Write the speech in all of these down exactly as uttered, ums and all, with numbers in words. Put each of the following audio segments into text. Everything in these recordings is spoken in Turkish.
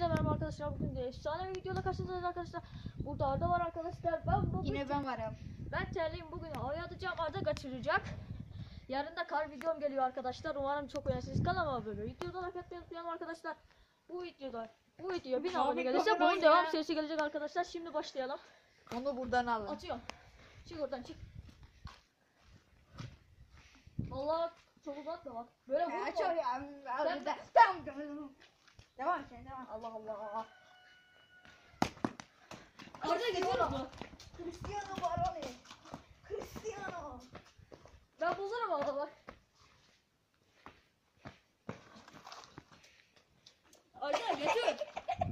Hepinize merhaba arkadaşlar. Bugün de efsane bir videoda karşınızdayız arkadaşlar. Burada Arda var arkadaşlar. Ben bugün Yine ben varım. Ben terliyim. Bugün havaya atacağım. Arda kaçıracak. Yarın da kar videom geliyor arkadaşlar. Umarım çok beğenirsiniz. Kanalıma böyle videoda like atmayı unutmayalım arkadaşlar. Bu videoda bu video bin abone gelirse bunun devam serisi gelecek arkadaşlar. Şimdi başlayalım. Onu buradan alın. Atıyorum. Çık oradan çık. Vallahi çok uzatma bak. Böyle vurma. Aç oraya. Sen- Tamam. Devam et sen devam. Allah Allah. Arda getiriyor mu? Cristiano Baroni. Cristiano. Ben bozarım ama bak. Arda getir.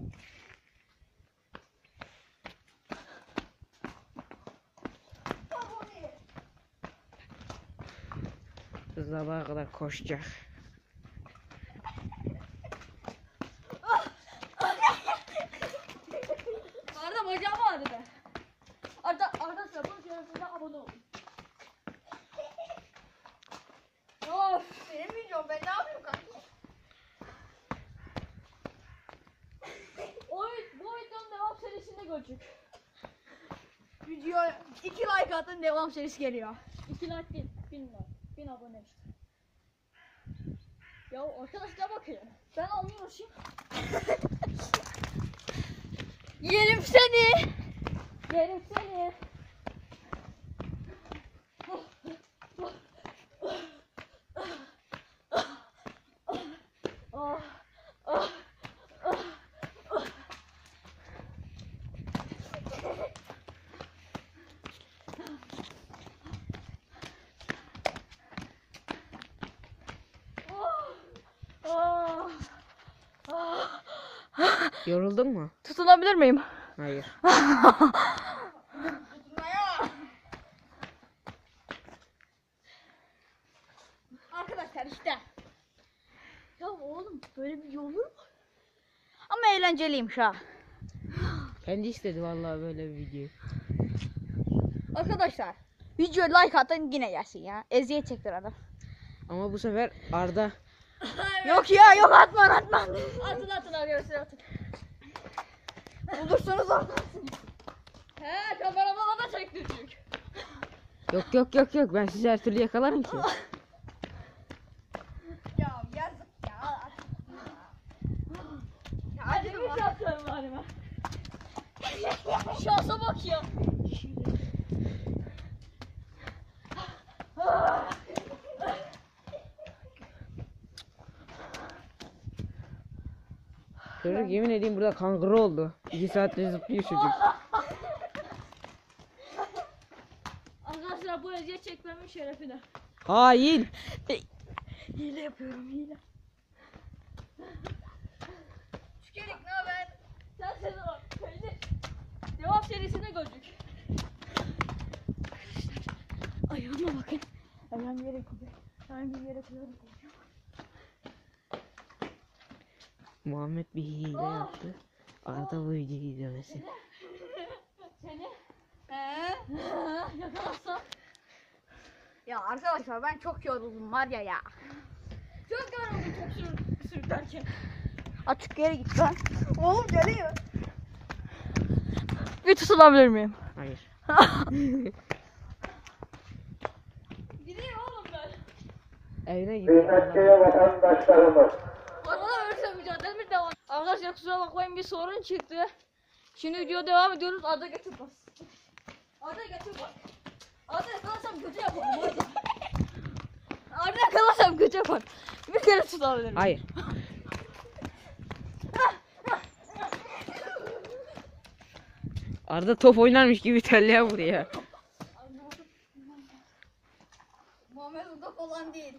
Baroni. Sabaha kadar koşacak. Arda bacağım ağrıdı. Arda Arda sıra bunun çevresinde abone olun. Of. Benim videom ben ne yapayım kanka? O, bu videonun devam serisinde görecek. Video iki like atın devam serisi geliyor. iki like bin. Bin like. Bin abone işte. Ya arkadaşlar bakın. Ben almıyormuşum. Yerim seni. Yerim seni. Ah, ah, ah, ah. Ah, ah. Yoruldun mu? Tutunabilir miyim? Hayır. Tutmaya. Arkadaşlar işte. Ya oğlum böyle bir yol olur mu? Ama eğlenceliymiş ha. Kendi istedi vallahi böyle bir video. Arkadaşlar videoya like atın yine gelsin ya. Eziyet çektir adam. Ama bu sefer Arda Yok ya yok atma atma. Atın atın arkadaşlar atın. Bulursunuz atın. He kameramana da çektirdik. yok yok yok yok ben sizi her türlü yakalarım ki. Ya yazık ya. Ya Hadi acıdı bir mı? şey atıyorum halime. Şansa bak ya. Çocuk yemin edeyim burada kanguru oldu. İki saattir zıplıyor çocuk. Arkadaşlar bu eziyet çekmemin şerefine. Hain. Hile yapıyorum hile. Tükerik ne haber? Sen seni bak. Peynir. Devam serisine gördük. Ayağıma bakın. Ayağım yere koyuyor. Ayağım bir yere koyuyorum. Muhammed bir hile yaptı. Arda bu videoyu izlemesin. Seni He? yakalasam. Ya arkadaşlar ben çok yoruldum var ya ya. Çok yoruldum çok sür sürüklerken. Açık yere git lan. Oğlum geliyor. Bir tutunabilir miyim? Hayır. Gideyim oğlum ben. Evine gidiyor. Hürmetli vatandaşlarımız, Arada ölse mücadelemiz devam. Arkadaşlar kusura bakmayın bir sorun çıktı. Şimdi video devam ediyoruz. Arda getir bas. Arda getir bas. Arda yakalasam kötü yaparım hadi. Arda yakalasam kötü yaparım. Bir kere tutabilirim. Hayır. Arda top oynarmış gibi terliğe buraya. Muhammed Uda falan değil.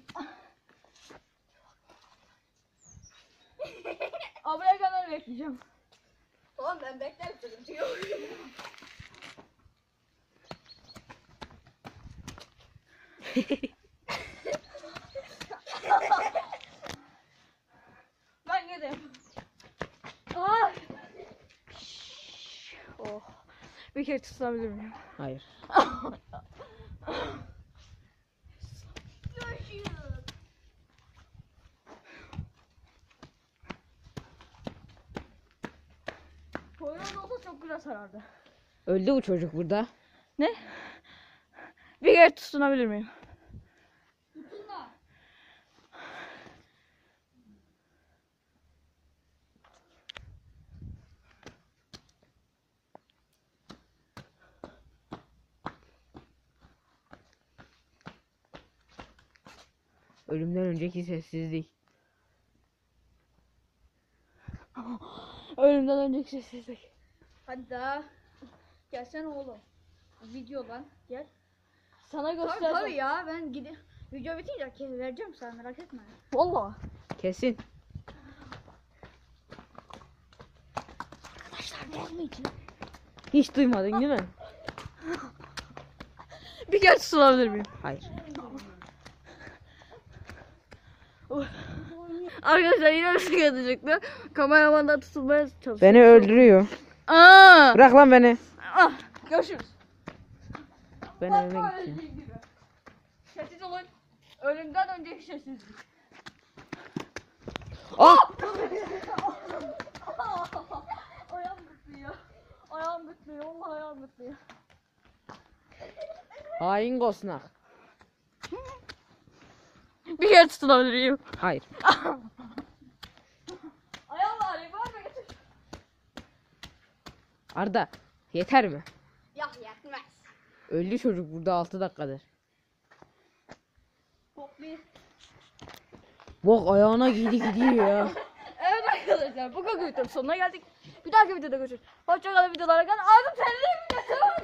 Ablaya kadar bekleyeceğim. Oğlum ben beklerim sıkıntı yok. Ben gideyim. Ah. Oh. Bir kere tutabilir miyim? Hayır. Poyraz olsa çok güzel sarardı. Öldü bu çocuk burada. Ne? Bir kere tutunabilir miyim? Tutunma. Ölümden önceki sessizlik. Ölümden önceki sessizlik. Hadi daha. Gelsene oğlum. Video lan. Gel. Sana Tabii göstereceğim. tabii ya ben gidip video bitince ke- vereceğim sana merak etme. Valla. Kesin. Hiç duymadın değil mi? Bir kere tutunabilir miyim? Hayır. Arkadaşlar yine bir sıkıntı çıktı. Kameramandan tutulmaya çalışıyor. Beni öldürüyor. Aa! Bırak lan beni. Ah, görüşürüz. Ben Bak evime böyle gideceğim. gibi. Sessiz olun. Ölümden önceki sessizlik. Ah! Ayağım gıtlıyor. Ayağım gıtlıyor. Vallahi ayağım gıtlıyor. Hain Gosnak. Bir kere tutunabilir miyim? Hayır. Ayağım ağrıyor. Var mı getir? Arda. Yeter mi? Yok yetmez. Öldü çocuk burada altı dakikadır. Hop bir. Bak ayağına giydi gidiyor ya. Evet arkadaşlar bu kadar videonun sonuna geldik. Bir dahaki videoda görüşürüz. Hoşçakalın videolara kalın. Abi terliğim